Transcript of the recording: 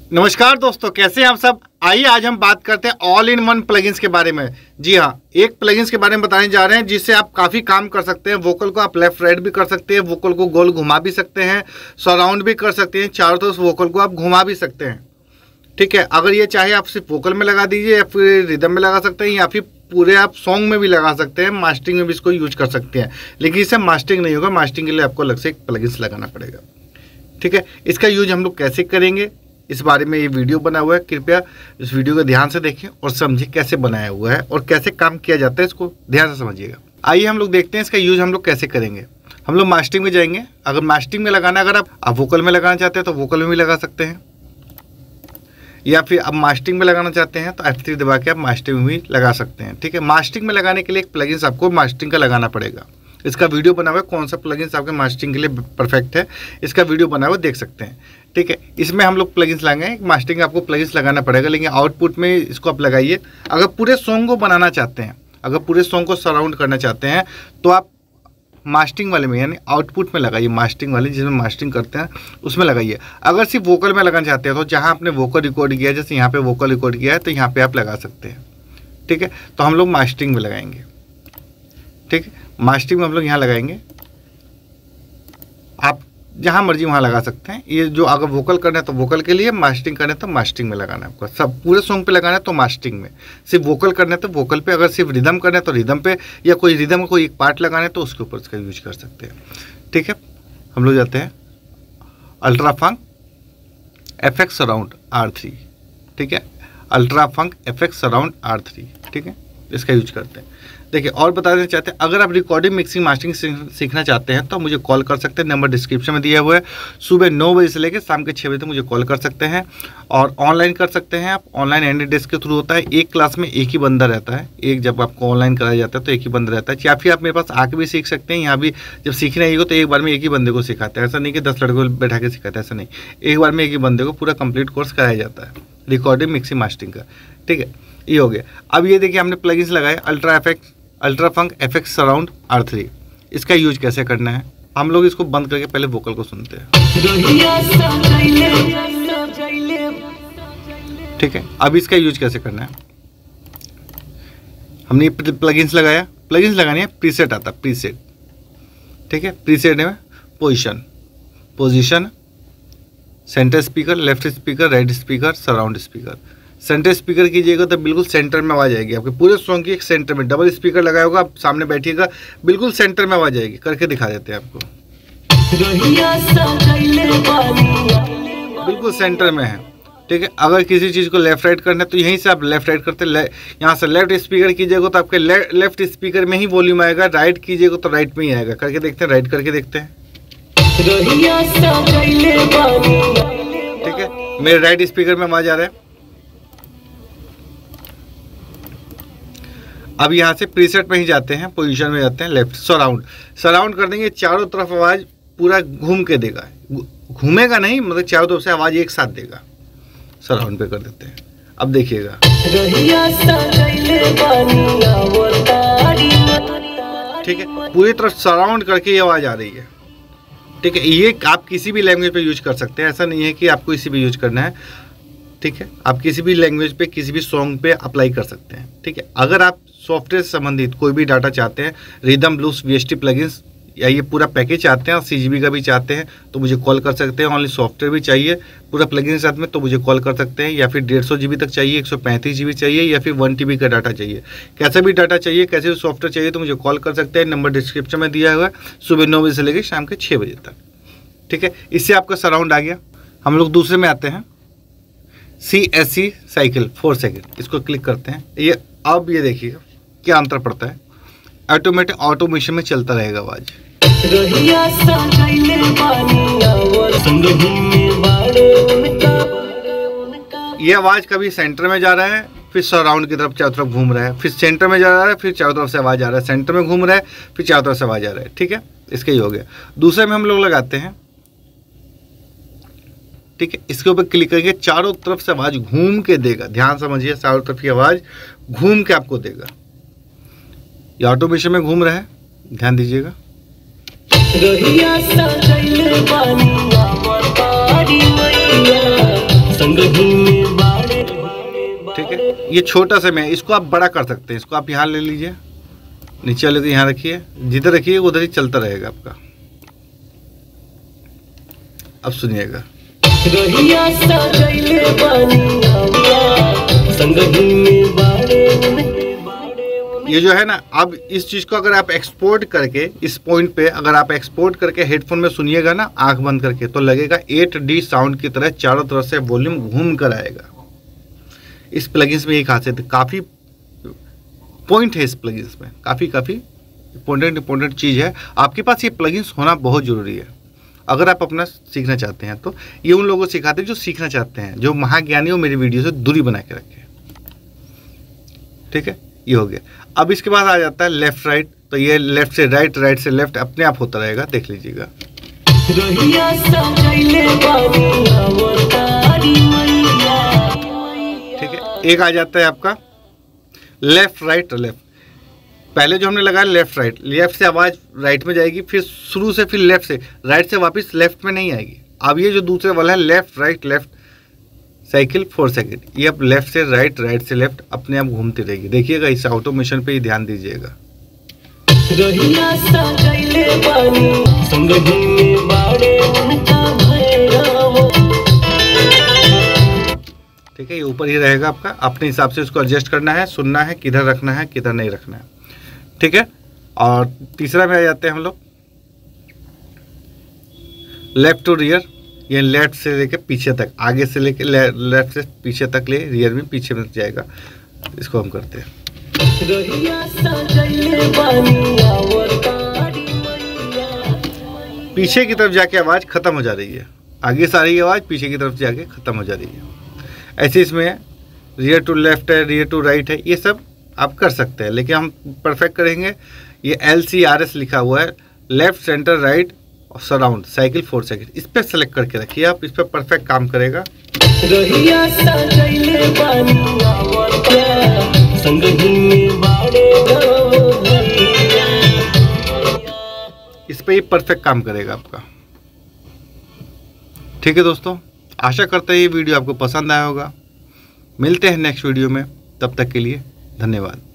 नमस्कार दोस्तों, कैसे हैं आप सब। आइए आज हम बात करते हैं ऑल इन वन प्लगइन्स के बारे में। जी हाँ, एक प्लगइन्स के बारे में बताने जा रहे हैं जिससे आप काफ़ी काम कर सकते हैं। वोकल को आप लेफ्ट राइट भी कर सकते हैं, वोकल को गोल घुमा भी सकते हैं, सराउंड भी कर सकते हैं, चारों तरफ वोकल को आप घुमा भी सकते हैं। ठीक है, अगर ये चाहे आप सिर्फ वोकल में लगा दीजिए या फिर रिदम में लगा सकते हैं या फिर पूरे आप सॉन्ग में भी लगा सकते हैं, मास्टरिंग में भी इसको यूज कर सकते हैं। लेकिन इससे मास्टरिंग नहीं होगा, मास्टरिंग के लिए आपको अलग से एक प्लगइन्स लगाना पड़ेगा। ठीक है, इसका यूज हम लोग कैसे करेंगे इस बारे में ये वीडियो बना हुआ है। कृपया इस वीडियो को ध्यान से देखें और समझिए कैसे बनाया हुआ है और कैसे काम किया जाता है, इसको ध्यान से समझिएगा। आइए हम लोग देखते हैं इसका यूज हम लोग कैसे करेंगे। हम लोग मास्टरिंग में जाएंगे। अगर मास्टरिंग में लगाना, अगर आप वोकल में लगाना चाहते हैं तो वोकल में भी लगा सकते हैं, या फिर आप मास्टरिंग में लगाना चाहते हैं तो F3 दबा के आप मास्टरिंग में भी लगा सकते हैं। ठीक है, मास्टरिंग में लगाने के लिए एक प्लगइन्स आपको मास्टरिंग का लगाना पड़ेगा। इसका वीडियो बना हुआ है, कौन सा प्लगइन्स आपके मास्टरिंग के लिए परफेक्ट है, इसका वीडियो बना हुआ देख सकते हैं। ठीक है, इसमें हम लोग प्लगइन्स लगाएंगे। मास्टरिंग आपको प्लगइन्स लगाना पड़ेगा, लेकिन आउटपुट में इसको आप लगाइए। अगर पूरे सॉन्ग को बनाना चाहते हैं, अगर पूरे सॉन्ग को सराउंड करना चाहते हैं तो आप मास्टरिंग वाले में यानी आउटपुट में लगाइए। मास्टरिंग वाले जिसमें मास्टरिंग करते हैं उसमें लगाइए। अगर सिर्फ वोकल में लगाना चाहते हैं तो जहाँ आपने वोकल रिकॉर्ड किया है, जैसे यहाँ पे वोकल रिकॉर्ड किया है तो यहाँ पे आप लगा सकते हैं। ठीक है, तो हम लोग मास्टरिंग में लगाएंगे। ठीक है, मास्टरिंग में हम लोग यहाँ लगाएंगे। आप जहाँ मर्जी वहाँ लगा सकते हैं। ये जो अगर वोकल करना है तो वोकल के लिए, मास्टरिंग करना है तो मास्टरिंग में लगाना है आपको। सब पूरे सॉन्ग पे लगाना है तो मास्टरिंग में, सिर्फ वोकल करना है तो वोकल पे, अगर सिर्फ रिदम करना है तो रिदम पे, या कोई रिदम का कोई एक पार्ट लगाना है तो उसके ऊपर इसका यूज कर सकते हैं। ठीक है, हम लोग जाते हैं अल्ट्रा फंक FX सराउंड R3। ठीक है, अल्ट्रा फंक FX सराउंड R3। ठीक है, इसका यूज करते हैं। देखिए, और बता देना चाहते हैं, अगर आप रिकॉर्डिंग मिक्सिंग मास्टरिंग सीखना चाहते हैं तो मुझे कॉल कर सकते हैं। नंबर डिस्क्रिप्शन में दिया हुआ है। सुबह 9 बजे से लेकर शाम के 6 बजे तक मुझे कॉल कर सकते हैं, और ऑनलाइन कर सकते हैं आप। ऑनलाइन एनी डेस्क के थ्रू होता है। एक क्लास में एक ही बंदा रहता है, एक जब आपको ऑनलाइन कराया जाता है तो एक ही बंदा रहता है। या फिर आप मेरे पास आके भी सीख सकते हैं। यहाँ भी जब सीखना ही हो तो एक बार में एक ही बंदे को सिखाते हैं। ऐसा नहीं कि 10 लड़कों को बैठा के सिखाते हैं, ऐसा नहीं। एक बार में एक ही बंदे को पूरा कंप्लीट कोर्स कराया जाता है रिकॉर्डिंग मिक्सिंग मास्टरिंग का। ठीक है, ये हो गया। अब ये देखिए, हमने प्लगइन्स लगाए अल्ट्रा फंक FX सराउंड R3। इसका यूज कैसे करना है, हम लोग इसको बंद करके पहले वोकल को सुनते हैं। ठीक है, अब इसका यूज कैसे करना है। हमने प्लगइन्स लगाया। प्लगइन्स लगाने है, प्रीसेट आता है, प्रीसेट। ठीक है, प्रीसेट में position, centre speaker, left speaker, right speaker, surround speaker. Centre speaker कीजिएगा तो बिल्कुल सेंटर में आवाज आएगी आपके पूरे सॉन्ग की। एक सेंटर में डबल स्पीकर लगाया होगा, आप सामने बैठिएगा, बिल्कुल सेंटर में आवाज आएगी। करके दिखा देते हैं आपको, बिल्कुल सेंटर में है। ठीक है, अगर किसी चीज़ को लेफ्ट राइट करना है तो यहीं से आप लेफ्ट राइट करते हैं। यहाँ से लेफ्ट स्पीकर कीजिएगा तो आपके लेफ्ट स्पीकर में ही वॉल्यूम आएगा। राइट कीजिएगा तो राइट में ही आएगा। करके देखते हैं, राइट करके देखते हैं। ठीक है, मेरे राइट स्पीकर में आवाज आ रहा है। अब यहाँ से प्रीसेट में ही जाते हैं, पोजीशन में जाते हैं, लेफ्ट सराउंड कर देंगे। चारों तरफ आवाज़ पूरा घूम के देगा, घूमेगा नहीं, मतलब चारों तरफ से आवाज़ एक साथ देगा। सराउंड पे कर देते हैं। अब देखिएगा, ठीक है, पूरी तरफ सराउंड करके ये आवाज़ आ रही है। ठीक है, ये आप किसी भी लैंग्वेज पे यूज कर सकते हैं, ऐसा नहीं है कि आपको इसी पे यूज करना है। ठीक है, आप किसी भी लैंग्वेज पे किसी भी सॉन्ग पे अप्लाई कर सकते हैं। ठीक है, अगर आप सॉफ्टवेयर से संबंधित कोई भी डाटा चाहते हैं, रिदम ब्लूस VST प्लगइन्स या ये पूरा पैकेज चाहते हैं और CGB का भी चाहते हैं तो मुझे कॉल कर सकते हैं। ओनली सॉफ्टवेयर भी चाहिए पूरा प्लगइन साथ में तो मुझे कॉल कर सकते हैं। या फिर 150 GB तक चाहिए, 135 GB चाहिए, या फिर 1 TB का डाटा चाहिए। कैसा भी डाटा चाहिए, कैसे भी सॉफ्टवेयर चाहिए तो मुझे कॉल कर सकते हैं। नंबर डिस्क्रिप्शन में दिया हुआ है। सुबह 9 बजे से लेकर शाम के 6 बजे तक। ठीक है, इससे आपका सराउंड आ गया। हम लोग दूसरे में आते हैं, CSC साइकिल 4 सेकेंड। इसको क्लिक करते हैं। ये अब ये देखिएगा क्या अंतर पड़ता है। ऑटोमेटिक ऑटोमेशन में चलता रहेगा आवाज। ये आवाज कभी सेंटर में जा रहा है, फिर सराउंड की तरफ चारों तरफ घूम रहा है, फिर सेंटर में जा रहा है, फिर चारों तरफ से आवाज आ रहा है, सेंटर में घूम रहा है, फिर चारों तरफ से आवाज आ रहा है। ठीक है, इसका ही हो गया। दूसरे में हम लोग लगाते हैं। ठीक है, इसके ऊपर क्लिक करके चारों तरफ से आवाज घूम के देगा। ध्यान समझिए, चारों तरफ की आवाज घूम के आपको देगा। ये ऑटोमेशन में घूम रहा है, ध्यान दीजिएगा। ठीक है, ये छोटा सा में, इसको आप बड़ा कर सकते हैं। इसको आप यहाँ ले लीजिए, नीचे वाले को यहाँ रखिए, जिधर रखिए उधर ही चलता रहेगा आपका। अब सुनिएगा। ये जो है ना, अब इस चीज़ को अगर आप एक्सपोर्ट करके इस पॉइंट पे अगर आप एक्सपोर्ट करके हेडफोन में सुनिएगा ना आंख बंद करके, तो लगेगा 8D साउंड की तरह चारों तरफ से वॉल्यूम घूम कर आएगा। इस प्लगइन्स में एक खासियत है, काफ़ी पॉइंट है इस प्लगइन्स में, काफ़ी इंपॉर्टेंट चीज़ है। आपके पास ये प्लगइन्स होना बहुत ज़रूरी है अगर आप अपना सीखना चाहते हैं। तो ये उन लोगों को सिखाते हैं जो सीखना चाहते हैं, जो महाज्ञानी हो मेरी वीडियो से दूरी बना के रखें। ठीक है, ये हो गया। अब इसके बाद आ जाता है लेफ्ट राइट। तो ये लेफ्ट से राइट, राइट से लेफ्ट अपने आप होता रहेगा, देख लीजिएगा। ठीक है, एक आ जाता है आपका लेफ्ट राइट लेफ्ट। पहले जो हमने लगाया लेफ्ट राइट, लेफ्ट से आवाज़ राइट में जाएगी, फिर शुरू से फिर लेफ्ट से, राइट से वापस लेफ्ट में नहीं आएगी। अब ये जो दूसरे वाला है left right left cycle 4 second, ये अब लेफ्ट से राइट, राइट से लेफ्ट अपने आप घूमती रहेगी। देखिएगा, इस ऑटोमेशन पे ही ध्यान दीजिएगा। ठीक है, ये ऊपर ही रहेगा आपका, अपने हिसाब से इसको एडजस्ट करना है, सुनना है किधर रखना है किधर नहीं रखना है। ठीक है, और तीसरा में आ जाते हैं हम लोग लेफ्ट टू रियर। ये लेफ्ट से लेके पीछे तक, आगे से लेके लेफ्ट से पीछे तक ले, रियर में पीछे में जाएगा। इसको हम करते हैं। पीछे की तरफ जाके आवाज़ ख़त्म हो जा रही है, आगे से आ रही आवाज़ पीछे की तरफ जाके ख़त्म हो जा रही है। ऐसे इसमें रियर टू लेफ्ट है, रियर टू राइट है, ये सब आप कर सकते हैं, लेकिन हम परफेक्ट करेंगे। ये LCRS लिखा हुआ है, left centre right surround cycle 4 second, इस पर सेलेक्ट करके रखिए आप, इस पर परफेक्ट काम करेगा। इस पर ही परफेक्ट काम करेगा आपका। ठीक है दोस्तों, आशा करते हैं ये वीडियो आपको पसंद आया होगा। मिलते हैं नेक्स्ट वीडियो में, तब तक के लिए धन्यवाद।